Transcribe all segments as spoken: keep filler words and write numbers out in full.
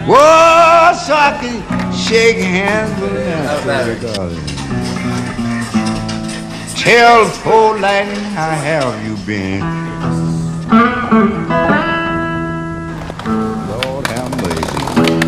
Whoa, so I can shake hands with her, darling. Tell poor Lightning, how have you been? Lord have mercy.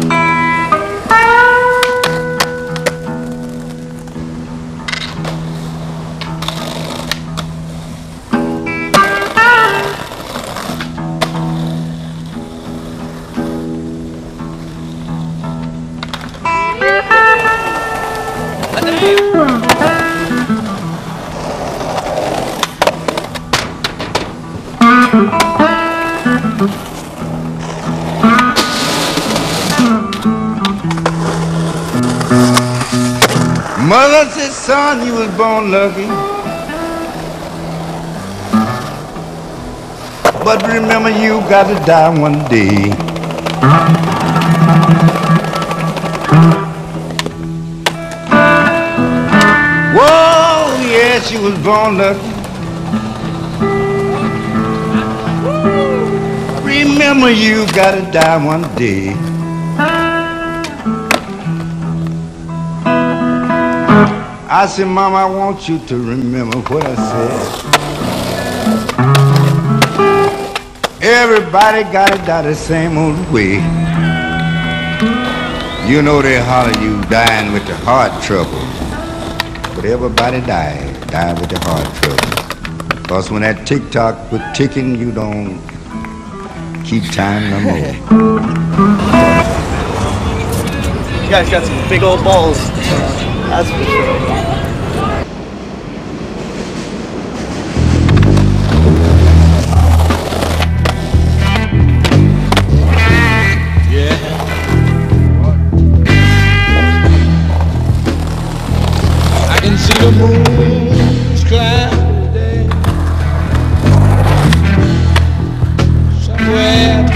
Mother said, son, you was born lucky. But remember, you got to die one day. Whoa, yes, you was born lucky. Remember, you got to die one day. I said, Mama, I want you to remember what I said. Everybody gotta die the same old way. You know they holler you dying with the heart trouble. But everybody die, die with the heart trouble. Because when that tick-tock quit ticking, you don't keep time no more. You guys got some big old balls. That's for sure. See the moon's climb today. Somewhere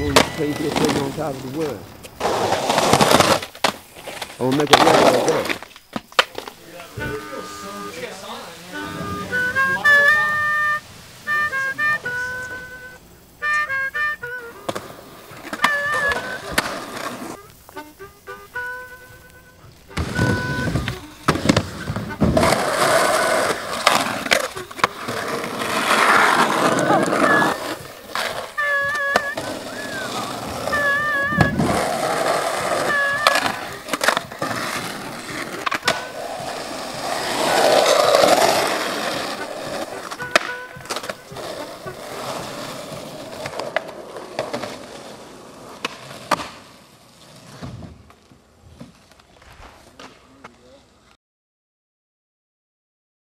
on top of the world. I'm gonna make a record like that.